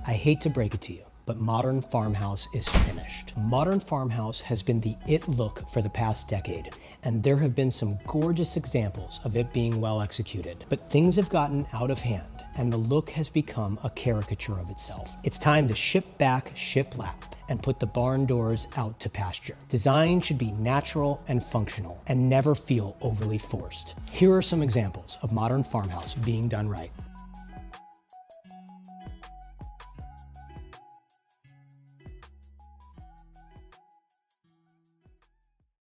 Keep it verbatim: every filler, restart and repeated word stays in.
I hate to break it to you, but modern farmhouse is finished. Modern farmhouse has been the it look for the past decade, and there have been some gorgeous examples of it being well executed. But things have gotten out of hand, and the look has become a caricature of itself. It's time to ship back, ship lap, and put the barn doors out to pasture. Design should be natural and functional, and never feel overly forced. Here are some examples of modern farmhouse being done right.